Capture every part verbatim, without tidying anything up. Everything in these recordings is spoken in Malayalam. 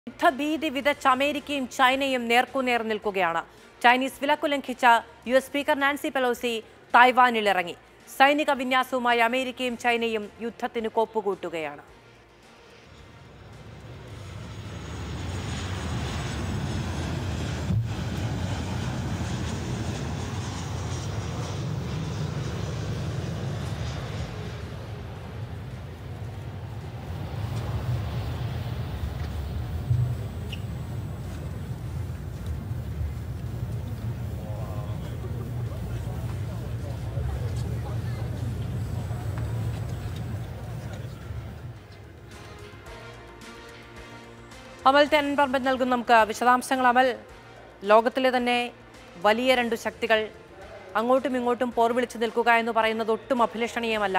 യുദ്ധഭീതി വിതച്ച അമേരിക്കയും ചൈനയും നേർക്കുനേർ നിൽക്കുകയാണ്. ചൈനീസ് വിലക്കു ലംഘിച്ച U S speaker Nancy Pelosi തായ്വാനിലിറങ്ങി. സൈനിക വിന്യാസവുമായി അമേരിക്കയും ചൈനയും യുദ്ധത്തിന് കോപ്പുകൂട്ടുകയാണ്. അമൽ തെൻപർബൻ നൽകും നമുക്ക് വിശദാംശങ്ങൾ. അമൽ, ലോകത്തിലെ തന്നെ വലിയ രണ്ടു ശക്തികൾ അങ്ങോട്ടും ഇങ്ങോട്ടും പോർ വിളിച്ചു നിൽക്കുക എന്ന് പറയുന്നത് ഒട്ടും അഭിലഷണീയമല്ല.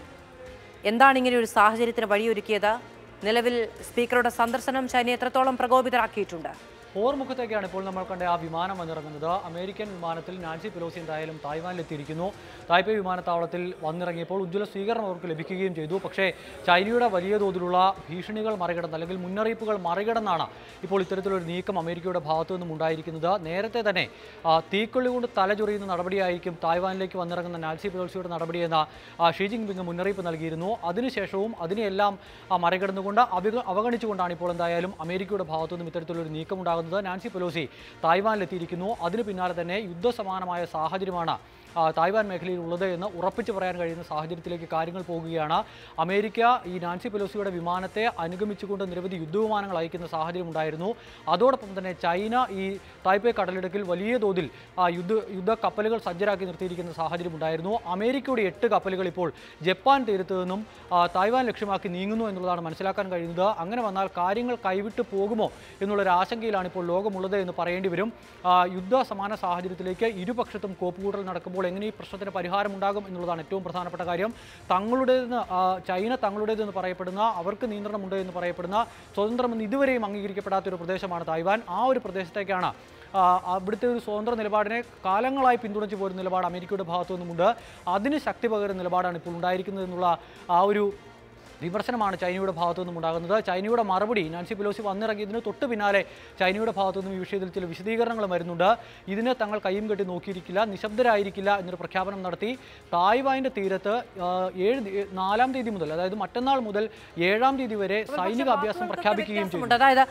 എന്താണ് ഇങ്ങനെ ഒരു സാഹചര്യത്തിന് വഴിയൊരുക്കിയത്? നിലവിൽ സ്പീക്കറുടെ സന്ദർശനം ചൈന എത്രത്തോളം പ്രകോപിതരാക്കിയിട്ടുണ്ട്? പോർമുഖത്തേക്കാണ് ഇപ്പോൾ നമ്മൾ കണ്ട ആ വിമാനം വന്നിറങ്ങുന്നത്. അമേരിക്കൻ വിമാനത്തിൽ നാൻസി പെലോസി എന്തായാലും തായ്വാനിലെത്തിയിരിക്കുന്നു. തായ്പേ വിമാനത്താവളത്തിൽ വന്നിറങ്ങിയപ്പോൾ ഉജ്ജ്വല സ്വീകരണം അവർക്ക് ലഭിക്കുകയും ചെയ്തു. പക്ഷേ ചൈനയുടെ വലിയ തോതിലുള്ള ഭീഷണികൾ മറികടന്ന് അല്ലെങ്കിൽ മുന്നറിയിപ്പുകൾ മറികടന്നാണ് ഇപ്പോൾ ഇത്തരത്തിലൊരു നീക്കം അമേരിക്കയുടെ ഭാഗത്തു നിന്നും ഉണ്ടായിരിക്കുന്നത്. നേരത്തെ തന്നെ തീക്കൊള്ളി കൊണ്ട് തലചൊറിയുന്ന നടപടിയായിരിക്കും തായ്വാനിലേക്ക് വന്നിറങ്ങുന്ന നാൻസി പെലോസിയുടെ നടപടിയെന്ന ഷീ ജിൻപിങ് മുന്നറിയിപ്പ് നൽകിയിരുന്നു. അതിനുശേഷവും അതിനെയെല്ലാം മറികടന്നുകൊണ്ട് അവഗണിച്ചുകൊണ്ടാണ് ഇപ്പോൾ എന്തായാലും അമേരിക്കയുടെ ഭാഗത്തു നിന്നും ഇത്തരത്തിലൊരു നീക്കം ഉണ്ടാകുന്നത്. നാൻസി പെലോസി തായ്വാനിലെത്തിയിരിക്കുന്നു. അതിന് പിന്നാലെ തന്നെ യുദ്ധസമാനമായ സാഹചര്യമാണ് തായ്വാൻ മേഖലയിൽ ഉള്ളത് എന്ന് ഉറപ്പിച്ചു പറയാൻ കഴിയുന്ന സാഹചര്യത്തിലേക്ക് കാര്യങ്ങൾ പോകുകയാണ്. അമേരിക്ക ഈ നാൻസി പെലോസിയുടെ വിമാനത്തെ അനുഗമിച്ചുകൊണ്ട് നിരവധി യുദ്ധവിമാനങ്ങൾ അയക്കുന്ന സാഹചര്യം ഉണ്ടായിരുന്നു. അതോടൊപ്പം തന്നെ ചൈന ഈ തായ്പേ കടലിടുക്കിൽ വലിയ തോതിൽ യുദ്ധ യുദ്ധ കപ്പലുകൾ സജ്ജരാക്കി നിർത്തിയിരിക്കുന്ന സാഹചര്യം ഉണ്ടായിരുന്നു. അമേരിക്കയുടെ എട്ട് കപ്പലുകൾ ഇപ്പോൾ ജപ്പാൻ തീരത്ത് നിന്നും തായ്വാൻ ലക്ഷ്യമാക്കി നീങ്ങുന്നു എന്നുള്ളതാണ് മനസ്സിലാക്കാൻ കഴിയുന്നത്. അങ്ങനെ വന്നാൽ കാര്യങ്ങൾ കൈവിട്ട് പോകുമോ എന്നുള്ളൊരു ആശങ്കയിലാണ് ഇപ്പോൾ ലോകമുള്ളത് എന്ന് പറയേണ്ടി വരും. യുദ്ധ സമാന സാഹചര്യത്തിലേക്ക് ഇരുപക്ഷത്തും കോപ്പുകൂട്ടൽ നടക്കുമ്പോൾ എങ്ങനെ ഈ പ്രശ്നത്തിന് പരിഹാരം ഉണ്ടാകും എന്നുള്ളതാണ് ഏറ്റവും പ്രധാനപ്പെട്ട കാര്യം. തങ്ങളുടേതെന്ന് ചൈന തങ്ങളുടേതെന്ന് പറയപ്പെടുന്ന, അവർക്ക് നിയന്ത്രണമുണ്ട് എന്ന് പറയപ്പെടുന്ന, സ്വതന്ത്രമെന്ന് ഇതുവരെയും അംഗീകരിക്കപ്പെടാത്തൊരു പ്രദേശമാണ് തായ്വാൻ. ആ ഒരു പ്രദേശത്തേക്കാണ് അവിടുത്തെ ഒരു സ്വതന്ത്ര നിലപാടിനെ കാലങ്ങളായി പിന്തുണച്ചു പോരുന്ന നിലപാട് അമേരിക്കയുടെ ഭാഗത്തു നിന്നുമുണ്ട്. അതിന് ശക്തി പകരുന്ന നിലപാടാണ് ഇപ്പോൾ ഉണ്ടായിരിക്കുന്നത് എന്നുള്ള ആ ഒരു വിമർശനമാണ് ചൈനയുടെ ഭാഗത്തു നിന്നും ഉണ്ടാകുന്നത്. ചൈനയുടെ മറുപടി നാൻസി പെലോസി വന്നിറങ്ങിയതിന് തൊട്ട് പിന്നാലെ ചൈനയുടെ ഭാഗത്തു നിന്നും ഈ വിഷയത്തിൽ ചില വിശദീകരണങ്ങൾ വരുന്നുണ്ട്. ഇതിനെ തങ്ങൾ കയ്യും കെട്ടി നോക്കിയിരിക്കില്ല, നിശബ്ദരായിരിക്കില്ല എന്നൊരു പ്രഖ്യാപനം നടത്തി. തായ്വാന്റെ തീരത്ത് ഏഴ് നാലാം തീയതി മുതൽ, അതായത് മറ്റന്നാൾ മുതൽ ഏഴാം തീയതി വരെ സൈനിക അഭ്യാസം പ്രഖ്യാപിക്കുകയും ചെയ്തു. അതായത്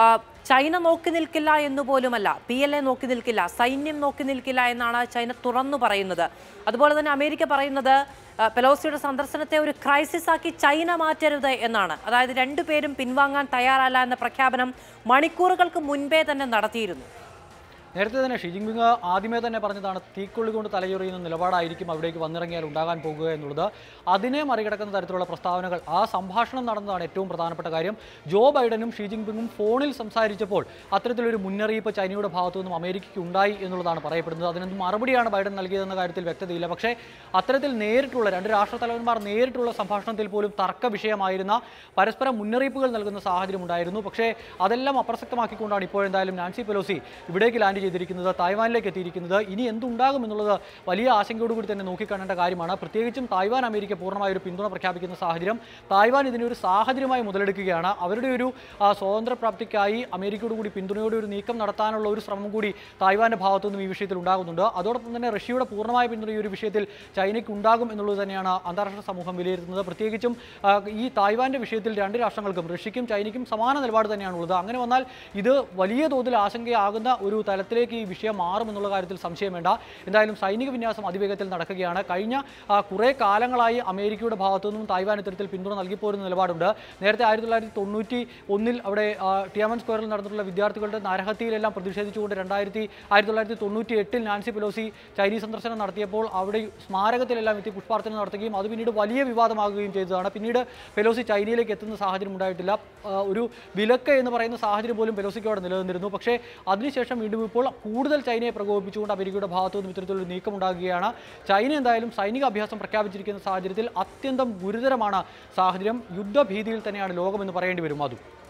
ചൈന നോക്കി നിൽക്കില്ല എന്ന് പോലുമല്ല, പി എൽ എ നോക്കി നിൽക്കില്ല, സൈന്യം നോക്കി നിൽക്കില്ല എന്നാണ് ചൈന തുറന്നു പറയുന്നത്. അതുപോലെ തന്നെ അമേരിക്ക പറയുന്നത് പെലോസിയുടെ സന്ദർശനത്തെ ഒരു ക്രൈസിസ് ആക്കി ചൈന മാറ്റരുത് എന്നാണ്. അതായത് രണ്ടുപേരും പിൻവാങ്ങാൻ തയ്യാറല്ല എന്ന പ്രഖ്യാപനം മണിക്കൂറുകൾക്ക് മുൻപേ തന്നെ നടത്തിയിരുന്നു. നേരത്തെ തന്നെ ഷീ ജിൻപിങ് ആദ്യമേ തന്നെ പറഞ്ഞതാണ് തീക്കൊള്ളി കൊണ്ട് തലയൊറിയുന്ന നിലപാടായിരിക്കും അവിടേക്ക് വന്നിറങ്ങിയാൽ ഉണ്ടാകാൻ പോകുക എന്നുള്ളത്. അതിനെ മറികടക്കുന്ന തരത്തിലുള്ള പ്രസ്താവനകൾ, ആ സംഭാഷണം നടന്നതാണ് ഏറ്റവും പ്രധാനപ്പെട്ട കാര്യം. ജോ ബൈഡനും ഷീ ജിൻപിങ്ങും ഫോണിൽ സംസാരിച്ചപ്പോൾ അത്തരത്തിലൊരു മുന്നറിയിപ്പ് ചൈനയുടെ ഭാഗത്തു നിന്നും അമേരിക്കയ്ക്ക് ഉണ്ടായി എന്നുള്ളതാണ് പറയപ്പെടുന്നത്. അതിനൊന്നും മറുപടിയാണ് ബൈഡൻ നൽകിയതെന്ന കാര്യത്തിൽ വ്യക്തതയില്ല. പക്ഷേ അത്തരത്തിൽ നേരിട്ടുള്ള രണ്ട് രാഷ്ട്രത്തലവന്മാർ നേരിട്ടുള്ള സംഭാഷണത്തിൽ പോലും തർക്ക വിഷയമായിരുന്ന പരസ്പരം മുന്നറിയിപ്പുകൾ നൽകുന്ന സാഹചര്യം ഉണ്ടായിരുന്നു. പക്ഷേ അതെല്ലാം അപ്രസക്തമാക്കിക്കൊണ്ടാണ് ഇപ്പോഴെന്തായാലും നാൻസി പെലോസി ഇവിടേക്ക് ലാൻഡ് ചെയ്തിരിക്കുന്നത്, തായ്വാനിലേക്ക് എത്തിയിരിക്കുന്നത്. ഇനി എന്തുണ്ടാകും എന്നുള്ളത് വലിയ ആശങ്കയോടുകൂടി തന്നെ നോക്കിക്കാണേണ്ട കാര്യമാണ്. പ്രത്യേകിച്ചും തായ്വാൻ അമേരിക്ക പൂർണ്ണമായ ഒരു പിന്തുണ പ്രഖ്യാപിക്കുന്ന സാഹചര്യം. തായ്വാൻ ഇതിനൊരു സാഹചര്യമായി മുതലെടുക്കുകയാണ്. അവരുടെ ഒരു സ്വാതന്ത്ര്യ പ്രാപ്തിക്കായി അമേരിക്കയോട് കൂടി പിന്തുണയോടെ ഒരു നീക്കം നടത്താനുള്ള ഒരു ശ്രമം കൂടി തായ്വാന്റെ ഭാഗത്തു നിന്നും ഈ വിഷയത്തിൽ ഉണ്ടാകുന്നുണ്ട്. അതോടൊപ്പം തന്നെ റഷ്യയുടെ പൂർണ്ണമായ പിന്തുണ ഈ ഒരു വിഷയത്തിൽ ചൈനയ്ക്ക് ഉണ്ടാകും എന്നുള്ളത് തന്നെയാണ് അന്താരാഷ്ട്ര സമൂഹം വിലയിരുത്തുന്നത്. പ്രത്യേകിച്ചും ഈ തായ്വാന്റെ വിഷയത്തിൽ രണ്ട് രാഷ്ട്രങ്ങൾക്കും, റഷ്യയ്ക്കും ചൈനയ്ക്കും സമാന നിലപാട് തന്നെയാണുള്ളത്. അങ്ങനെ വന്നാൽ ഇത് വലിയ തോതിൽ ആശങ്കയാകുന്ന ഒരു തലത്തിൽ ിലേക്ക് ഈ വിഷയം മാറുമെന്നുള്ള കാര്യത്തിൽ സംശയം വേണ്ട. എന്തായാലും സൈനിക വിന്യാസം അതിവേഗത്തിൽ നടക്കുകയാണ്. കഴിഞ്ഞ കുറേ കാലങ്ങളായി അമേരിക്കയുടെ ഭാഗത്തു നിന്നും തായ്വാൻ ഇത്തരത്തിൽ പിന്തുണ നൽകിപ്പോരുന്ന നിലപാടുണ്ട്. നേരത്തെ ആയിരത്തി തൊള്ളായിരത്തി തൊണ്ണൂറ്റി ഒന്നിൽ അവിടെ ടിയാമൻ സ്ക്വയറിൽ നടന്നിട്ടുള്ള വിദ്യാർത്ഥികളുടെ നരഹത്യയിലെല്ലാം പ്രതിഷേധിച്ചുകൊണ്ട് രണ്ടായിരത്തി ആയിരത്തി തൊള്ളായിരത്തി തൊണ്ണൂറ്റി എട്ടിൽ നാൻസി പെലോസി ചൈനീസ് സന്ദർശനം നടത്തിയപ്പോൾ അവിടെ സ്മാരകത്തിലെല്ലാം എത്തി പുഷ്പാർച്ചന നടത്തുകയും അത് പിന്നീട് വലിയ വിവാദമാകുകയും ചെയ്തതാണ്. പിന്നീട് പെലോസി ചൈനയിലേക്ക് എത്തുന്ന സാഹചര്യം ഉണ്ടായിട്ടില്ല. ഒരു വിലക്ക് എന്ന് പറയുന്ന സാഹചര്യം പോലും പെലോസിക്ക് അവിടെ നിലനിന്നിരുന്നു. പക്ഷേ അതിനുശേഷം വീണ്ടും ഇപ്പോൾ കൂടുതൽ ചൈനയെ പ്രകോപിപ്പിച്ചുകൊണ്ട് അമേരിക്കയുടെ ഭാഗത്തു നിന്നും ഇത്തരത്തിലൊരു നീക്കമുണ്ടാകുകയാണ്. ചൈന എന്തായാലും സൈനിക അഭ്യാസം പ്രഖ്യാപിച്ചിരിക്കുന്ന സാഹചര്യത്തിൽ അത്യന്തം ഗുരുതരമാണ് സാഹചര്യം. യുദ്ധഭീതിയിൽ തന്നെയാണ് ലോകമെന്ന് പറയേണ്ടി വരും. അതും